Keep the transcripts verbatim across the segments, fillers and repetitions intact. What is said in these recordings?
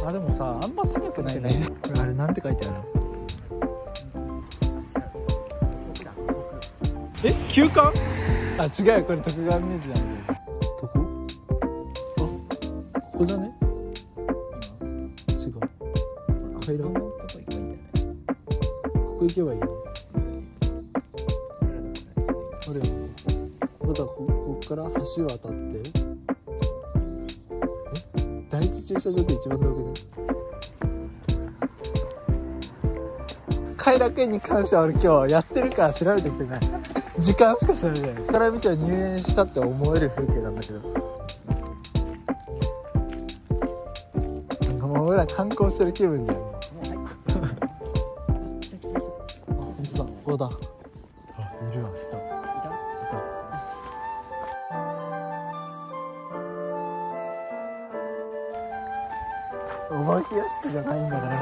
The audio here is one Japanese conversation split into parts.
あ、でもさ、あんま寒くないね。あれなんて書いてある？え、休館？あ、違う、これ徳川ミュージアムで。どこ？あ、ここじゃね？違う。階段？ここ行けばいいよ。あれよ。またここから橋渡って。え？第一駐車場って一番遠くね。偕楽園に関しては俺今日やってるから調べてきてない。時間しか調べてない。ここから見たら入園したって思える風景なんだけど。なんかもう俺ら観光してる気分じゃん。あ、本当だ、ここだ。あ、いるわ、人。いた？いた。お化け屋敷じゃないんだから。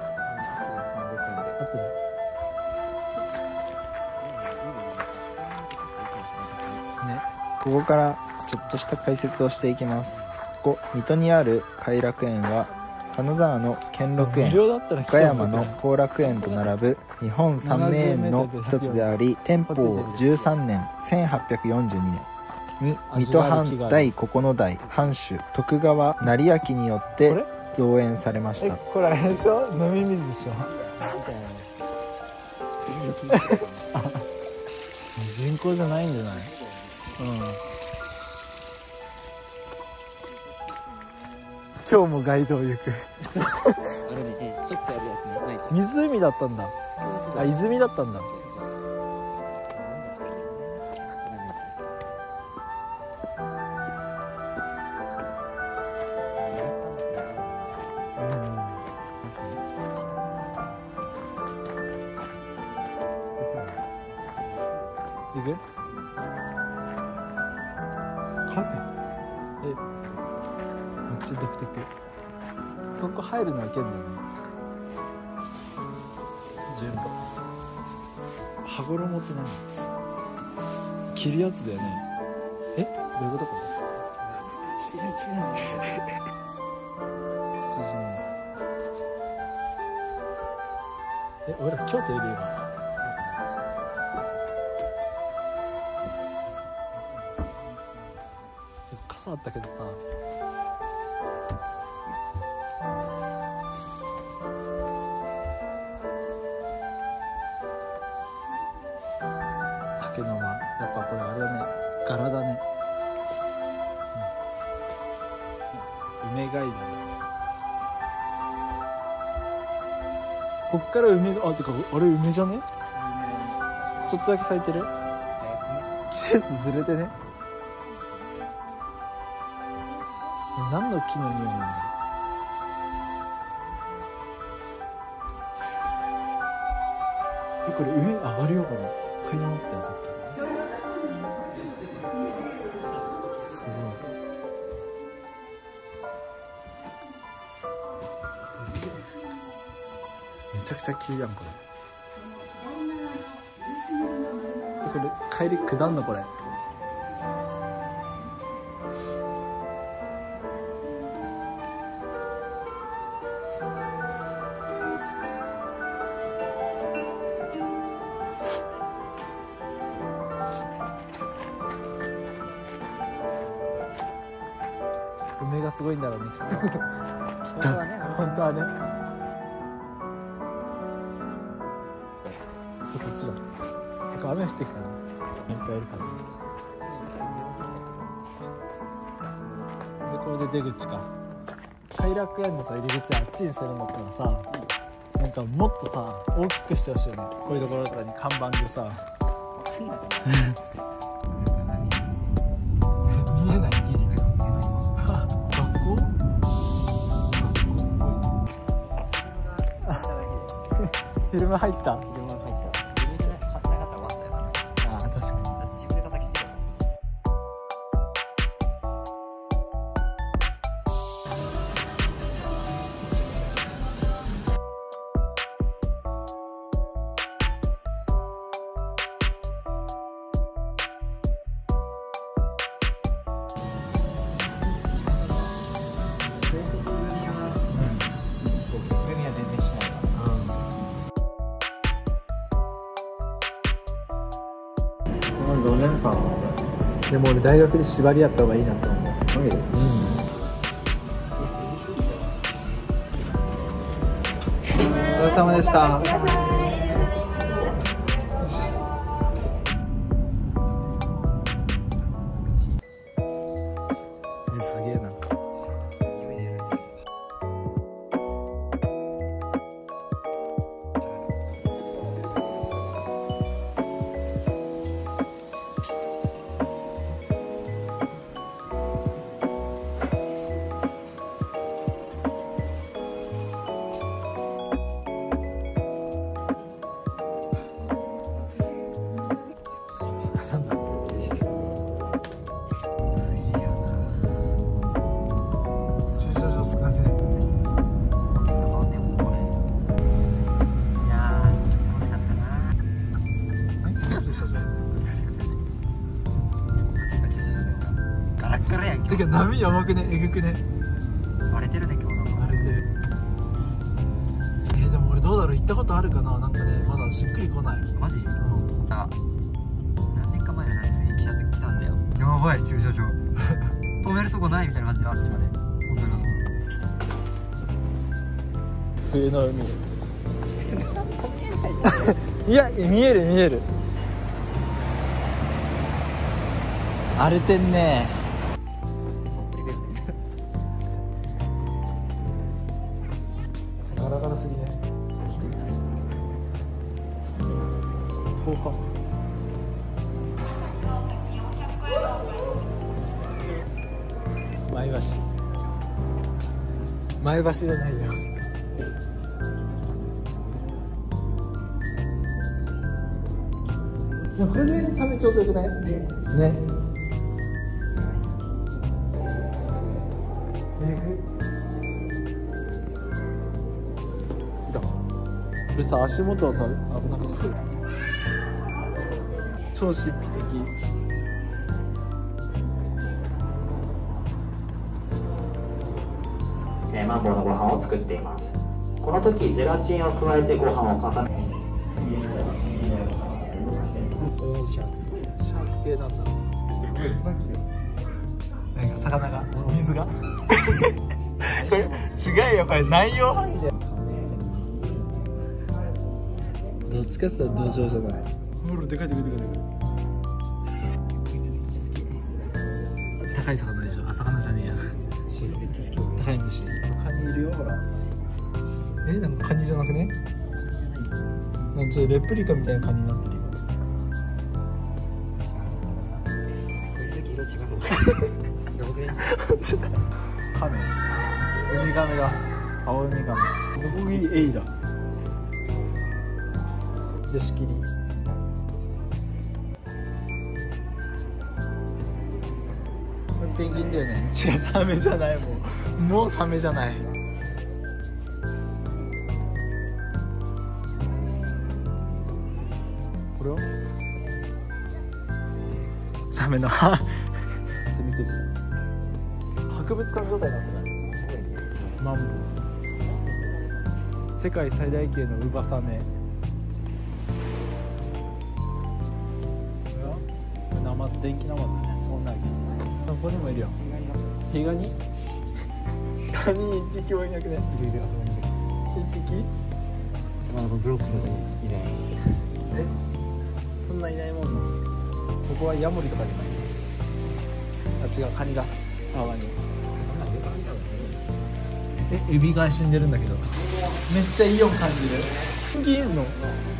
ここからちょっとした解説をしていきます。ここ水戸にある偕楽園は金沢の兼六園、岡山の後楽園と並ぶ日本三名園の一つであり、天保じゅうさんねんせんはっぴゃくよんじゅうにねんに水戸藩だいここの代藩主徳川斉昭によって造園されました。 これあれでしょ、飲み水でしょ。人工じゃないんじゃない？うん、今日も街道行く。 あれね、ちょっとやるやつね、ないと。 湖だったんだ。あ、泉だったんだ。行く？カフェ？え、めっちゃ独特。ここ入るのはいけんのよね。順路。羽衣って何？着るやつだよね。え？どういうことかな？え、俺ら京都いるよ今。傘あったけどさ、竹の間、やっぱこれあれだね、柄だね、うん、梅街道。こっから梅が、あ、てかあれ梅じゃね？ちょっとだけ咲いてる？季節ずれてね。何の木の匂いなんだろう。え、これ上上がるよ、これ階段あったよさっき。すごい。めちゃくちゃ急やんこれ。これ帰り下んのこれ。梅がすごいんだろうね、きっと。きっと本当はね。こっちだ。てか雨降ってきたね。いっぱいいるから。でこれで出口か。偕楽園のさ入り口あっちにするんだったらさ、なんかもっとさ大きくしてほしいよね。こういうところとかに看板でさ。見えないギリ。フィルム入った。フィルム入った。自分で貼ってなかったら終わったよ。ああ、確かに。だって自分で叩きつけた。 でも俺大学で縛りやった方がいいなと思う。うん、お疲れ様でした。すげえなんかてか波やばくね、えぐくね。 荒れてるね今日なんか。 荒れてる。えー、でも俺どうだろう、行ったことあるかな。なんかねまだしっくりこない。 マジ？うん。あ、何年か前の夏に来た時来たんだよ。やばい駐車場。止めるとこないみたいな感じであっちまで。本当に。 冬の海。いや見える見える。荒れてんね。ガラガラすぎね。こうか。前橋。前橋じゃないよ。でもこれでサメちょうどよくない？ね。ね。えぐ。これさ、足元はさ、危なくない？超神秘的。 えー、マンボウのご飯を作っています。この時ゼラチンを加えてご飯を固めてシャーク系なんだ。なんか魚が、水がこれ違うよ、これ内容範囲で。どっちかって言ったら土壌じゃない。ほらでかいでかいでかいでかい。高い魚でしょ。あ、魚じゃねえや。めっちゃ好き。高い虫。カニいるよ、ほら。え、なんかカニじゃなくね？なんかちょっとレプリカみたいなカニになってるよ。カメ、ウミガメだ。青ウミガメ、ノコギリエイだ。ヨシキリ。これペンギンだよね。違う、サメじゃない。もうもうサメじゃない。これはサメの歯。手みくじ。博物館状態になってない？マンボウ。世界最大級のウバサメ。これはナマズ、電気ナマズね。オンナギ。ここにもいるよ。ヒガニ？カニ一匹もいなくね？いるいる。一匹？ まだブロックのいない。 え？そんないないもんな。ここはヤモリとかじゃない？あ、違う、カニだ。沢に。え、エビが死んでるんだけど。めっちゃイオン感じる。ペンギンいんの？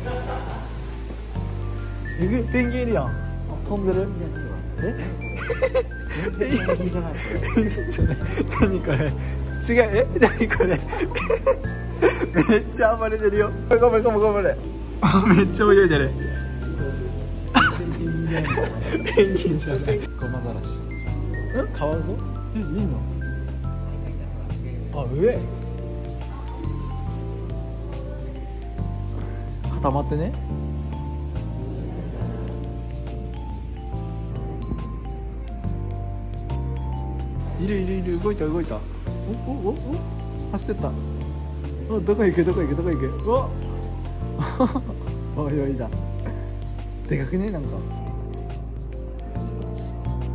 えぐ、ペンギンいるやん。飛んでる？え？ペンギンじゃない。ペンギンじゃない。何これ？違う、え？何これ？めっちゃ暴れてるよ。ごめんごめんごめん。あ、めっちゃ泳いでる。ペンギンじゃない。ゴマザラシ。ん？カワウソ？え、いいの？あ、上。固まってね。いるいるいる、動いた動いた。おおおお、走ってった。お、どこ行くどこ行くどこ行く。お泳いだ。でかくね、なんか。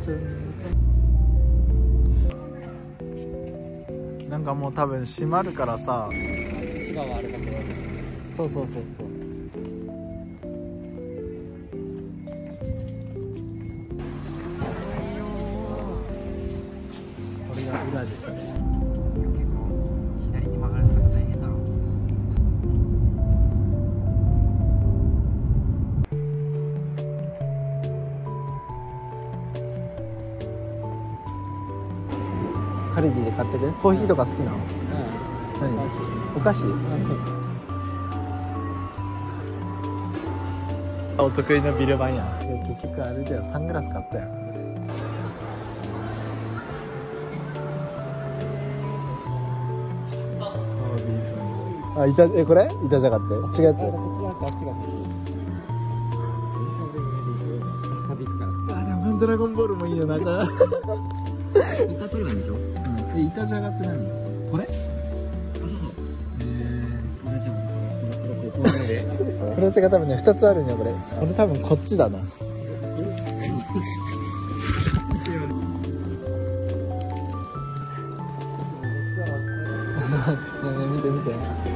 なんかもう多分閉まるからさ。 千葉はあれだけど。 そうそうそうそう。これが裏ですね。 結構左に曲がるのとか大変だろう。 カルディで買ってく？コーヒーとか好きなの？何？お菓子？お得意のビルバンや。結局あれだよ、サングラス買ったよ。あ、いた、え、これ？いたじゃがって。違うやつ。 こっちがあっちが欲しい。 あ、でもドラゴンボールもいいよな。 イカ取ればいいんでしょ？ え、イタジャガって何？これ？ あ、そうそう。えー、それじゃん。これ、これ、これ、 クロスが多分ね、ふたつあるんよ、これ。これ多分こっちだな。ねえねえ、見て見て。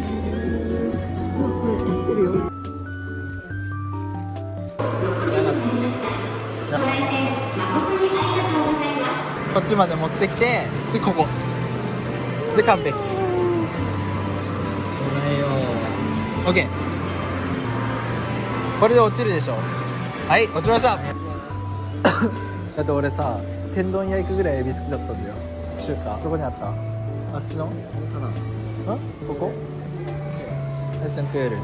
こっちまで持ってきて、次ここで完璧。オッケー。これで落ちるでしょ。はい、落ちました。だって俺さ、天丼屋行くぐらいエビ好きだったんだよ。中華どこにあった？あっちの？ここかな？あ？ここ？エスエントゥエル。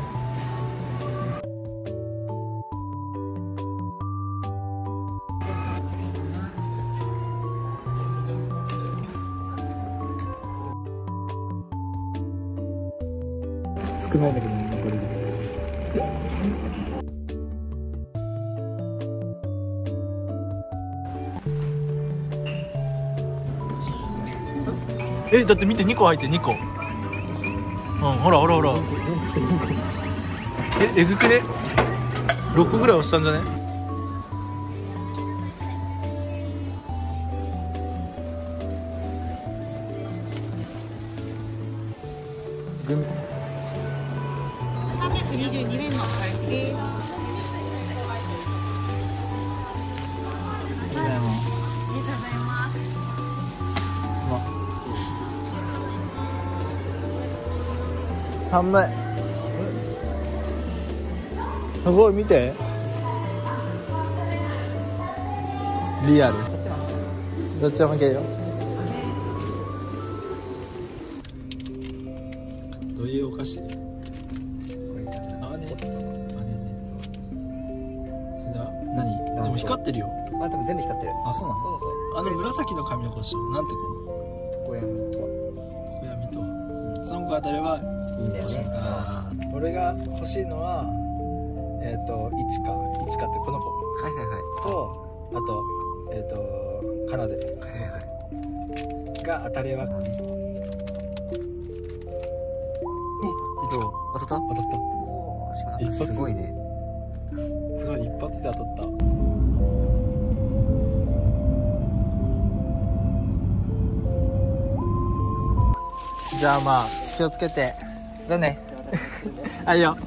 少ないんだけどね、残りで。え、だって見てにこ入ってにこ。うん、ほらほらほら。え、えぐくね？ろっこぐらい押したんじゃね？グミさんびゃくにじゅうにめんのお返しです。 ありがとうございます。寒い。すごい、見て。リアル。どっちもいけるよ。どういうお菓子？あ、ね。あ、ねねね。それでは何？でも光ってるよ。 あ、でも全部光ってる。 あ、そうなの？ そうそう。 あの紫の紙の子でしょ。なんて子？ 常闇とは。 常闇とは。その子当たればいいんだよね。 あー、俺が欲しいのはえっ、ー、といちかいちかってこの子はいはいはい。 と、あとえっ、ー、とカナデはいはいはい。 が当たればもうね。 いちか当たった？ 当たっおー、しかもなんか一発すごいね。 た。すごい、一発で当たった。じゃあまあ気をつけて。じゃあね。はいよ。